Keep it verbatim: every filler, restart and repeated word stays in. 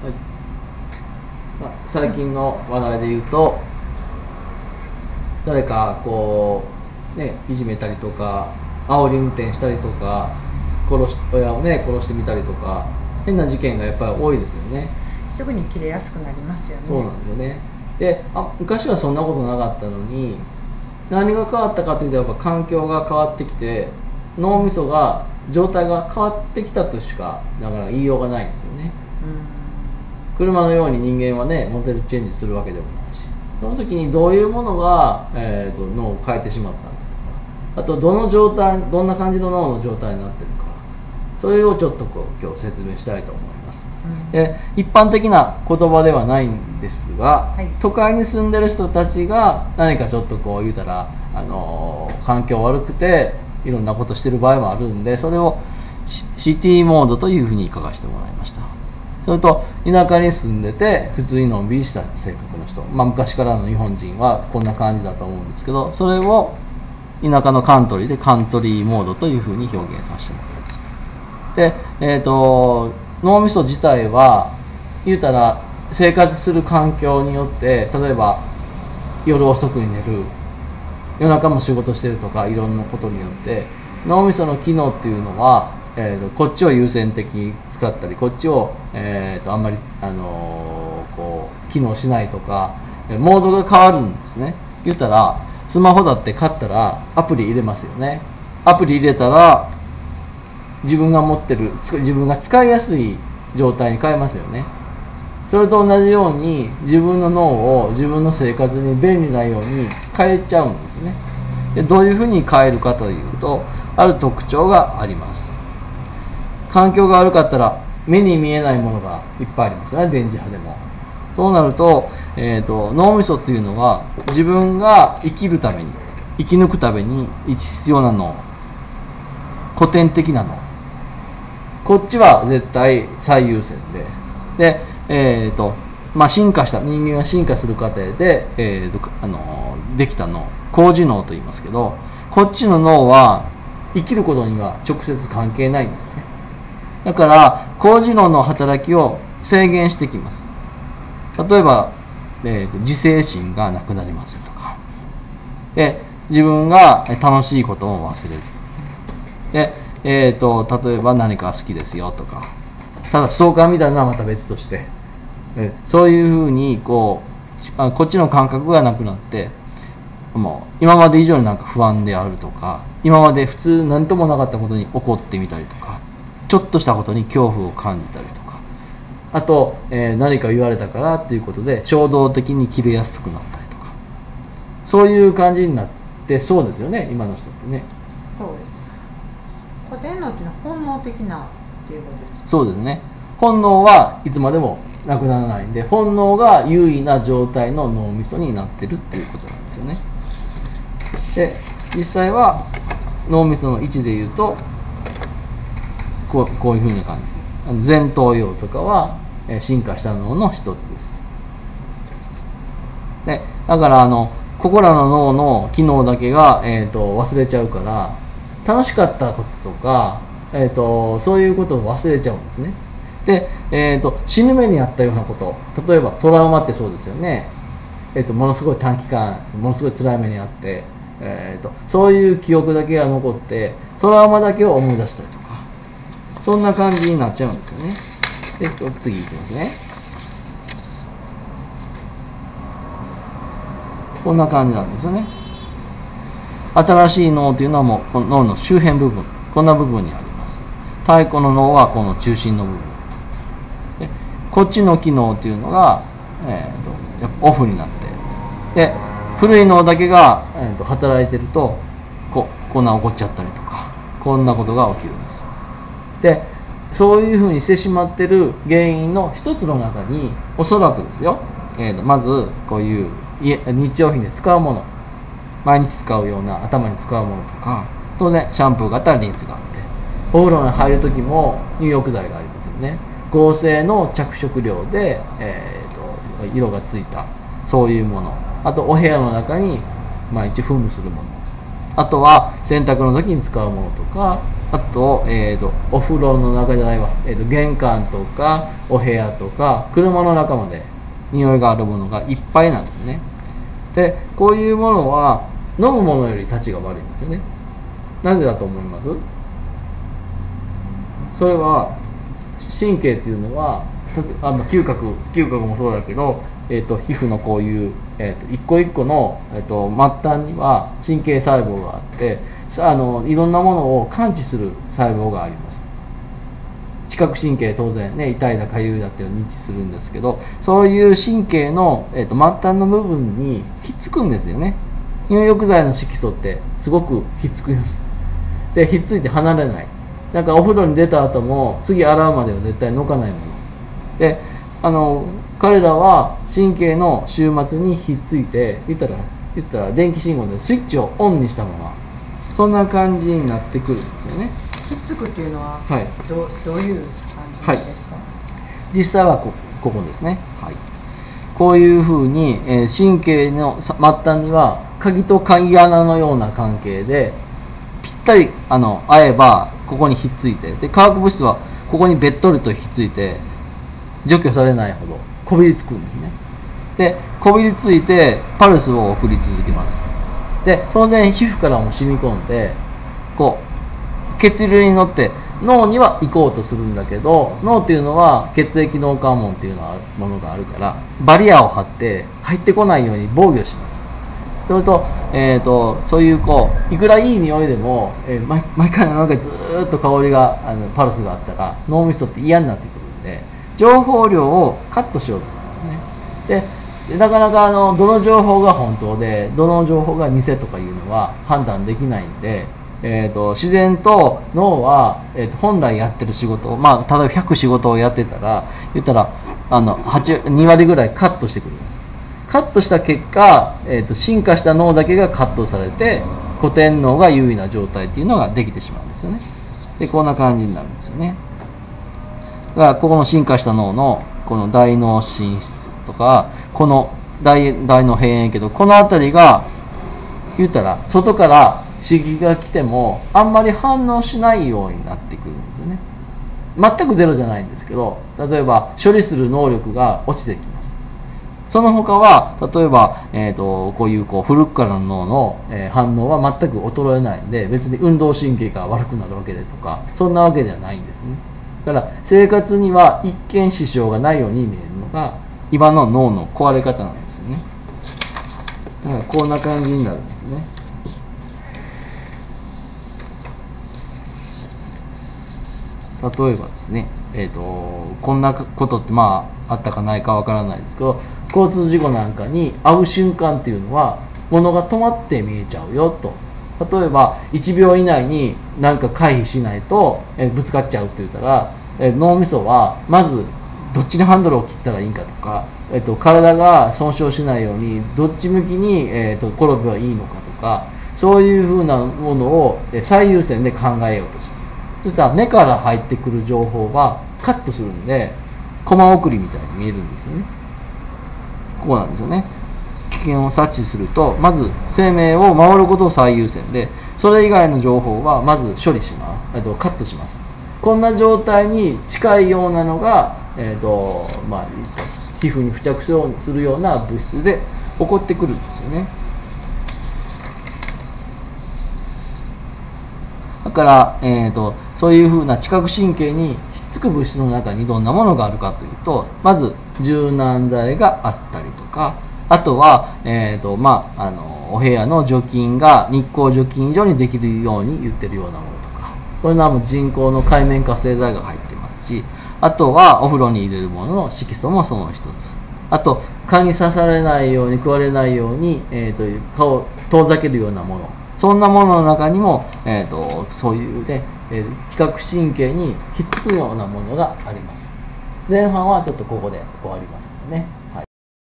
まあ、最近の話題で言うと、誰かこうねいじめたりとか煽り運転したりとか殺し親をね殺してみたりとか変な事件がやっぱり多いですよね。 すぐに切れやすくなりますよね。 そうなんですよね。であ昔はそんなことなかったのに何が変わったかというとやっぱ環境が変わってきて脳みそが状態が変わってきたとしかだから言いようがないんですよね。うん、車のように人間はねモデルチェンジするわけでもないしその時にどういうものが、えー、と脳を変えてしまったのかとかあとどの状態どんな感じの脳の状態になってるかそれをちょっとこう今日説明したいと思います。うん、で一般的な言葉ではないんですが、はい、都会に住んでる人たちが何かちょっとこう言うたら、あのー、環境悪くていろんなことしてる場合もあるんでそれをシティモードというふうに書かせてもらいました。それと田舎に住んでて普通にのんびりした性格の人、まあ、昔からの日本人はこんな感じだと思うんですけどそれを田舎のカントリーでカントリーモードというふうに表現させてもらいました。で、えーと、脳みそ自体は言うたら生活する環境によって例えば夜遅くに寝る夜中も仕事してるとかいろんなことによって脳みその機能っていうのは、えーと、こっちを優先的に使ったりこっちを、えーと、あんまり、あのー、こう機能しないとかモードが変わるんですね。言ったらスマホだって買ったらアプリ入れますよね。アプリ入れたら自分が持ってる自分が使いやすい状態に変えますよね。それと同じように自分の脳を自分の生活に便利なように変えちゃうんですね。でどういうふうに変えるかというとある特徴があります。環境が悪かったら目に見えないものがいっぱいありますよね。電磁波でもそうなると、えーと、脳みそっていうのは自分が生きるために生き抜くために必要な脳古典的な脳こっちは絶対最優先でで、えーとまあ、進化した人間が進化する過程で、えーとあのできた脳高次脳と言いますけどこっちの脳は生きることには直接関係ないんですね。だから高次脳の働きを制限してきます。例えば、えーと、自制心がなくなりますとかで自分が楽しいことを忘れるで、えーと、例えば何か好きですよとかただストーカーみたいなのはまた別としてえそういうふうにこうこっちの感覚がなくなってもう今まで以上になんか不安であるとか今まで普通何ともなかったことに怒ってみたりとかちょっとしたことに恐怖を感じたりとかあと、えー、何か言われたからっていうことで衝動的に切れやすくなったりとかそういう感じになってそうですよね今の人ってね。 そうです。古典脳っていうのは本能的なっていうことですか。 そうですね。本能はいつまでもなくならないんで本能が優位な状態の脳みそになってるっていうことなんですよね。で実際は脳みその位置でいうとこう、こういうふうな感じです。前頭葉とかは進化した脳の一つです。でだからあのここらの脳の機能だけが、えー、と忘れちゃうから楽しかったこととか、えー、とそういうことを忘れちゃうんですね。で、えー、と死ぬ目にあったようなこと例えばトラウマってそうですよね。えー、とものすごい短期間ものすごい辛い目にあって、えー、とそういう記憶だけが残ってトラウマだけを思い出したりとかそんな感じになっちゃうんですよね。で次いきますね。こんな感じなんですよね。新しい脳というのはもうこの脳の周辺部分こんな部分にあります。太古の脳はこの中心の部分でこっちの機能というのが、えー、とやっぱオフになってで古い脳だけが、えー、と働いてるとここんな起こっちゃったりとかこんなことが起きるんです。でそういうふうにしてしまってる原因の一つの中におそらくですよ、えー、とまずこういう日用品で使うもの毎日使うような頭に使うものとか当然シャンプーがあったらリンスがあってお風呂に入る時も入浴剤がありますよね。合成の着色料で、えー、と色がついたそういうものあとお部屋の中に毎日噴霧するものあとは洗濯の時に使うものとかあと、えー、とお風呂の中じゃないわ、えー、と玄関とかお部屋とか車の中まで匂いがあるものがいっぱいなんですね。でこういうものは飲むものよりたちが悪いんですよね。なぜだと思います？それは神経っていうのはあの嗅覚嗅覚もそうだけど、えー、と皮膚のこういう、えー、と一個一個の、えー、と末端には神経細胞があってあのいろんなものを感知する細胞があります。知覚神経当然ね、痛いだかゆいだっていうのを認知するんですけど、そういう神経の、えー、と末端の部分にひっつくんですよね。入浴剤の色素ってすごくひっつきます。でひっついて離れない。だからお風呂に出た後も次洗うまでは絶対抜かないもので、あの彼らは神経の終末にひっついて言ったら言ったら電気信号でスイッチをオンにしたままそんな感じになってくるんですよね。 ひっつくっていうのは、 はい、 ど, どういう感じですか？はい、 実際は こ, ここですね、はい、こういうふうに、えー、神経の末端には鍵と鍵穴のような関係でぴったりあの合えばここにひっついて、で化学物質はここにべっとりとひっついて除去されないほどこびりつくんですね。でこびりついてパルスを送り続けます。で当然皮膚からも染み込んでこう血流に乗って脳には行こうとするんだけど、脳っていうのは血液脳関門っていうのはものがあるからバリアを張って入ってこないように防御します。それと、えーと、そういうこういくらいい匂いでも、えー、毎, 毎回の中でずーっと香りがあのパルスがあったら脳みそって嫌になってくるんで情報量をカットしようとするんですね。ででなかなかあのどの情報が本当でどの情報が偽とかいうのは判断できないんで、えーと、自然と脳は、えーと、本来やってる仕事を、まあ、例えばひゃく仕事をやってたら言ったらあのに割ぐらいカットしてくるんです。カットした結果、えーと、進化した脳だけがカットされて古典脳が優位な状態っていうのができてしまうんですよね。でこんな感じになるんですよね。だからここの進化した脳のこの大脳進出とかこの 大, 大脳辺縁系とこの辺りが言ったら外から刺激が来てもあんまり反応しないようになってくるんですよね。全くゼロじゃないんですけど、例えば処理する能力が落ちてきます。その他は例えば、えー、とこういうこう古くからの脳の、えー、反応は全く衰えないんで別に運動神経が悪くなるわけでとかそんなわけではないんですね。だから生活には一見支障がないように見えるのが今の脳の壊れ方なんですよね。だからこんな感じになるんですね。例えばですね、えー、とこんなことってまああったかないかわからないですけど、交通事故なんかに遭う瞬間っていうのは物が止まって見えちゃうよと。例えばいちびょう以内に何か回避しないと、えー、ぶつかっちゃうって言ったら、えー、脳みそはまずどっちにハンドルを切ったらいいかとか、えー、と体が損傷しないようにどっち向きに、えー、と転べばいいのかとか、そういうふうなものを最優先で考えようとします。そしたら目から入ってくる情報はカットするんでコマ送りみたいに見えるんですよね。ここなんですよね。危険を察知するとまず生命を守ることを最優先で、それ以外の情報はまず処理します、えっと、カットします。こんな状態に近いようなのが、えっとまあ、皮膚に付着するような物質で起こってくるんですよね。だから、えーと、そういうふうな知覚神経にひっつく物質の中にどんなものがあるかというと、まず柔軟剤があったりとか、あとは、えーとまあ、あのお部屋の除菌が日光除菌以上にできるように言ってるようなものとか、これはもう人工の界面活性剤が入ってますし、あとはお風呂に入れるものの色素もその一つ、あと蚊に刺されないように食われないように、えーと蚊を遠ざけるようなもの、そんなものの中にも、えー、とそういうね、えー、知覚神経にひっつくようなものがあります。前半はちょっとここで終わりますのでね。